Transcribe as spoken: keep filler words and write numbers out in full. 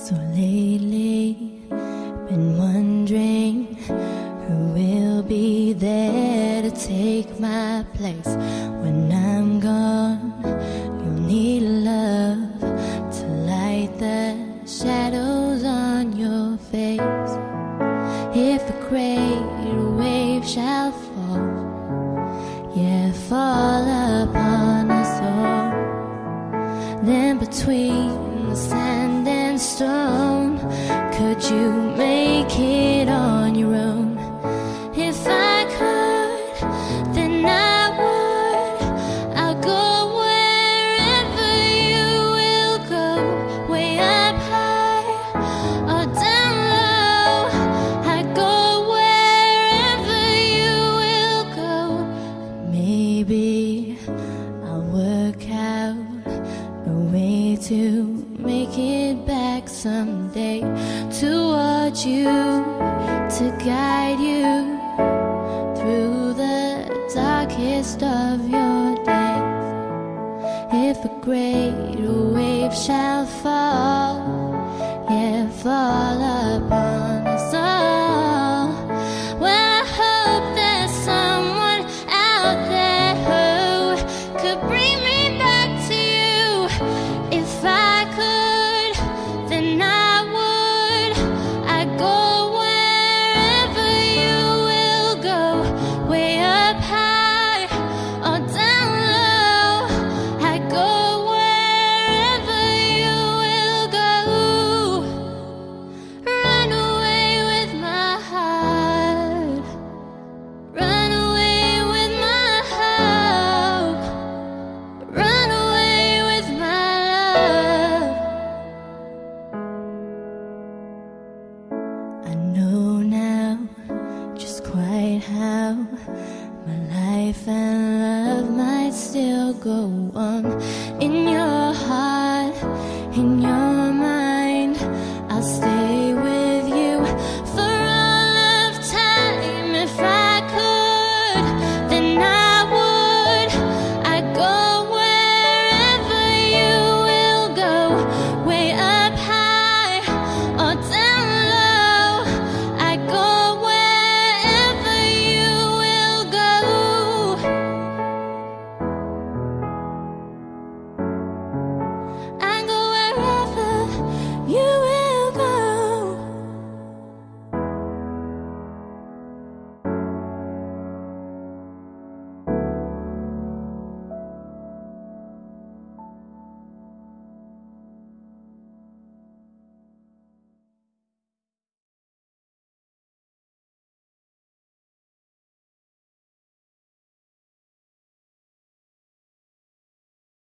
So lately, been wondering who will be there to take my place when I'm gone. You'll need love to light the shadows on your face. If a great wave shall fall, yeah, fall upon us all, then between the sand and stone, could you make it on your own? If I could, then I would. I'll go wherever you will go, way up high or down low. I go wherever you will go. Maybe I'll work out a way to make it back someday, towards you, to guide you through the darkest of your days. If a great wave shall fall, yeah, fall upon